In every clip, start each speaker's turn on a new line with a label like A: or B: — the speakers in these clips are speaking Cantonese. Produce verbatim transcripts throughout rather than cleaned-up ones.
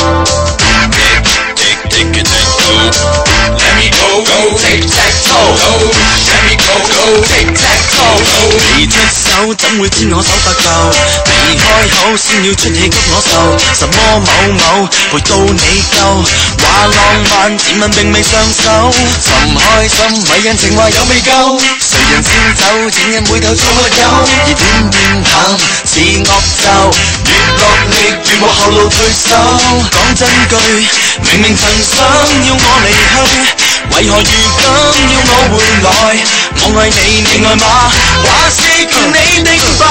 A: Tick tick tick toe, let me go go tic tac toe, let me go go tic tac toe。你出手怎會知我手不夠？未開口先要出氣給我受，什麼某某陪到你夠，話浪漫甜蜜並未上手，尋開心迷人情話有未夠？誰人先走？情人回頭做沒有？而點變淡似惡咒，越落力越往後路退守。講真句，明明曾想要我離去，為何如今要我回來？我愛你，你愛嗎？還是權你定吧？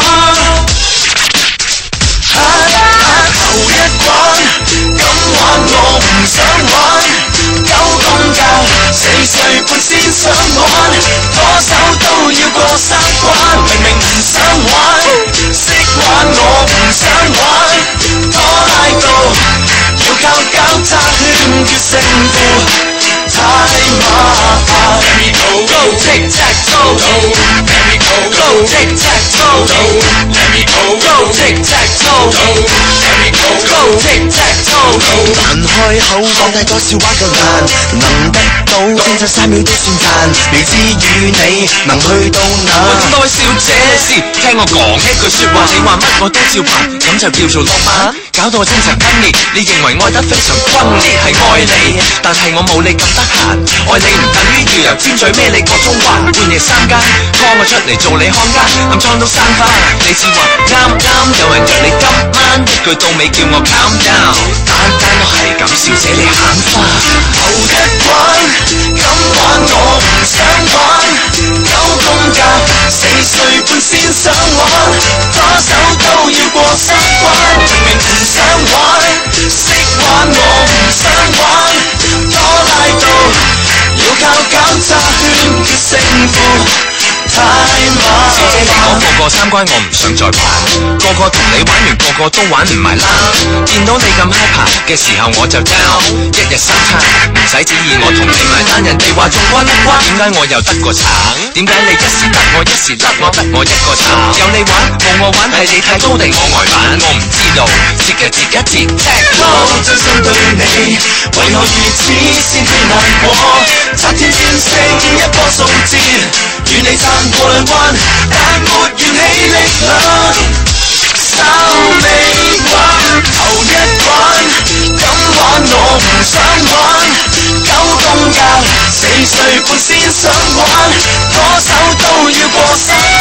A: 啊啊頭一關，今晚我唔想玩，九公教四歲半先想玩，多手都要過三關，明明唔想玩，識玩我唔想玩，多拉到要靠交叉圈決勝負。太麻煩 Let me go go tic tac toe Let me go go tic tac toe Let me go go tic tac toe Let me go go tic tac toe 難開口講太多笑話夠難，能得到正就三秒都算賺，未知與你能去到哪？咁多位小姐先聽我講一句説話，你話乜我都照辦，咁就叫做浪漫。搞到我精神分裂，你認為愛得非常轟烈係愛你，但係我冇你咁得閒，愛你唔等於要由尖咀孭你過中環，半夜三更拖我出嚟做你看家，暗瘡都生花，你至話啱啱有人約你今晚，一句到尾叫我 calm down， 單單都係咁，小姐你眼花。頭一關，今晚我唔想玩，九公教四歲半先想玩，多手都要過三關，明明唔想玩，識玩我唔想玩，多拉到要靠交叉圈決勝負。太麻煩。小姐你講個個三關我唔想再玩，個個同你玩完個個都玩唔埋啦。見到你咁 hyper 嘅時候我就 down， 一日三餐唔使旨意我同你埋單，人哋話做關關，點解我又得個橙？點解你一時得我一時甩我得我一個橙？有你玩冇我玩係你太高定我呆板？我唔知道，節日節一節踢咯，真心對你為何如此先至難過？拆天戰勝一波數字，與你撐過兩關，但沒緣起力量。收尾關頭一關，今晚我唔想玩，九公教四歲半先想玩，多手都要過三